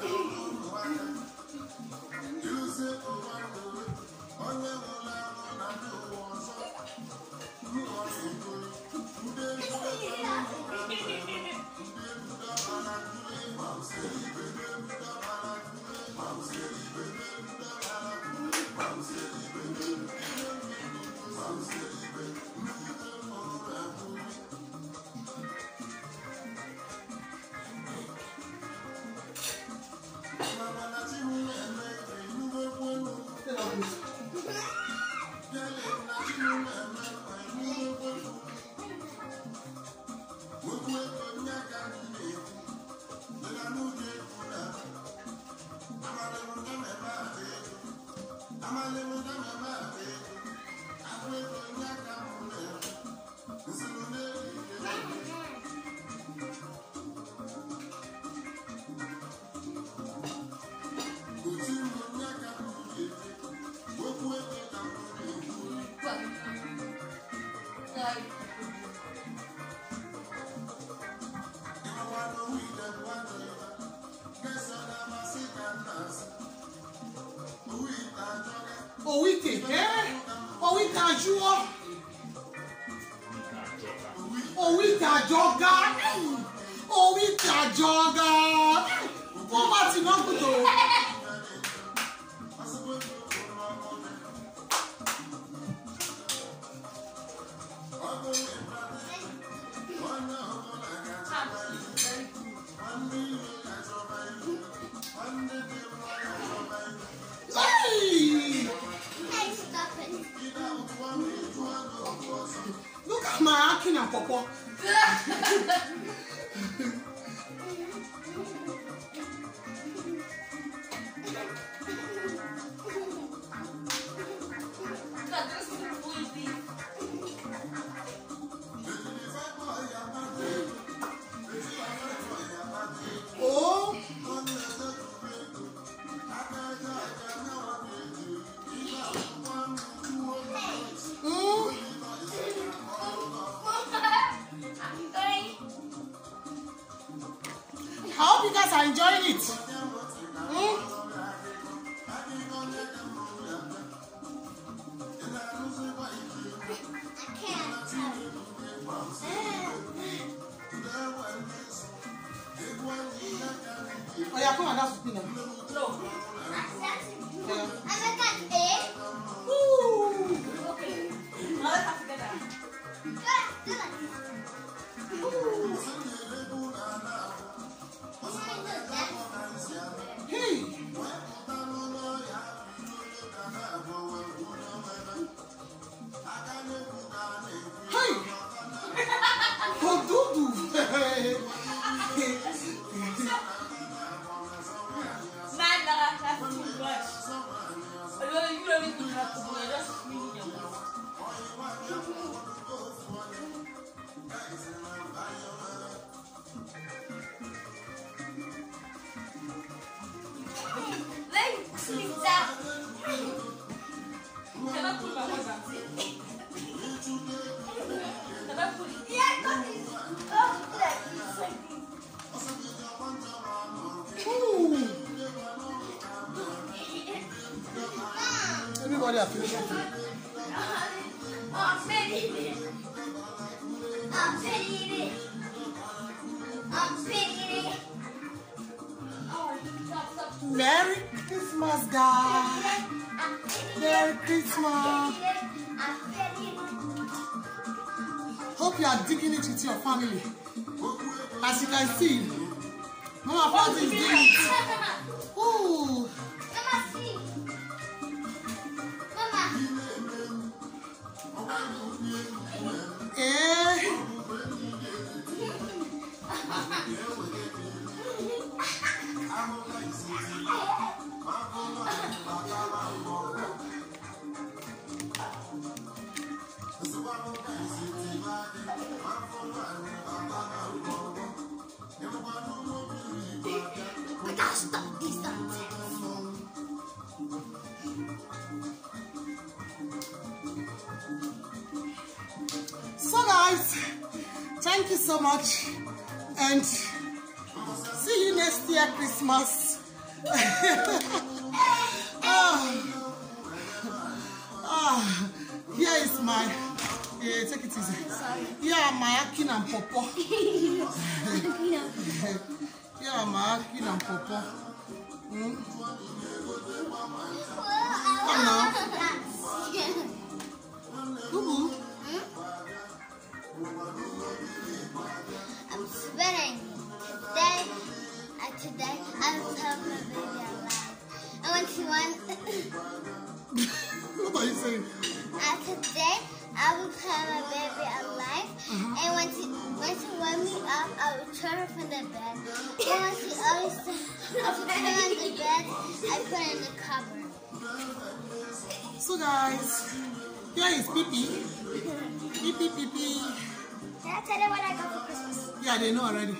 Look at my acting and papa. I hope you guys are enjoying it. Oh yeah, come on, that's with me now. No. Yeah. Okay. Now let's have together. Hey. Hey. Oh, Dudu. That's too much. You don't even have to do it. Just read your mouth. Let me sleep down. Can I put my husband? Can I put it? Yeah, got it. Oh, like this. Everybody are finishing. I'm ready. I'm ready. I'm ready. Merry Christmas, guys. Merry Christmas. Hope you are digging it with your family. As you can see, Mama Fatty is doing it. Ooh. So guys, thank you so much and see you next year Christmas. Here is my. Take it easy. Here are my Akin and Popo. Here are my Akin and Popo. Come now. Boo-boo. I'm sweating. Today I will have my baby alive. And when she wants, What are you saying? today I will have my baby alive. And when she wants me up, I will turn her from the bed. And when she always put her on the bed, I put her in the cupboard. So guys, here is Pippi. Pippi, Pippi. Can I tell them what I got for Christmas? Yeah, they know already.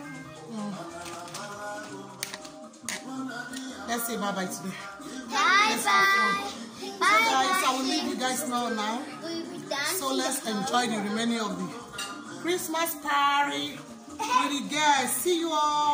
Let's say bye-bye today. Bye-bye. So guys, I will leave you guys now. So let's enjoy the remaining of the Christmas party with the guys. See you all.